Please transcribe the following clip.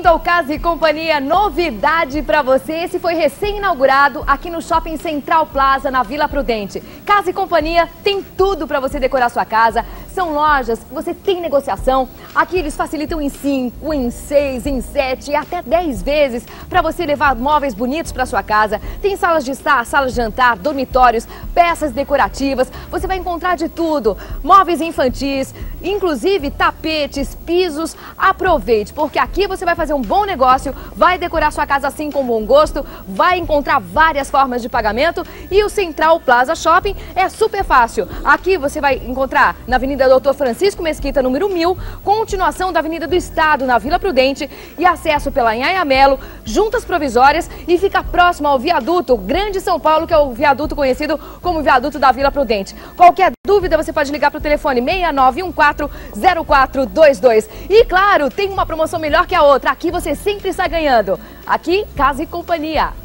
Bem-vindo ao Casa e Companhia, novidade para você. Esse foi recém-inaugurado aqui no Shopping Central Plaza, na Vila Prudente. Casa e Companhia tem tudo para você decorar sua casa. São lojas que você tem negociação. Aqui eles facilitam em 5, em 6, em 7 e até 10 vezes para você levar móveis bonitos para sua casa. Tem salas de estar, salas de jantar, dormitórios, peças decorativas. Você vai encontrar de tudo. Móveis infantis, inclusive tapetes, pisos. Aproveite, porque aqui você vai fazer um bom negócio, vai decorar sua casa assim com bom gosto, vai encontrar várias formas de pagamento e o Central Plaza Shopping é super fácil. Aqui você vai encontrar na Avenida Dr. Francisco Mesquita, número 1000, continuação da Avenida do Estado, na Vila Prudente, e acesso pela Anhanha-Melo, juntas provisórias, e fica próximo ao viaduto Grande São Paulo, que é o viaduto conhecido como viaduto da Vila Prudente. Qualquer dúvida você pode ligar para o telefone 6914-0422. E claro, tem uma promoção melhor que a outra. Aqui você sempre está ganhando. Aqui, Casa e Companhia.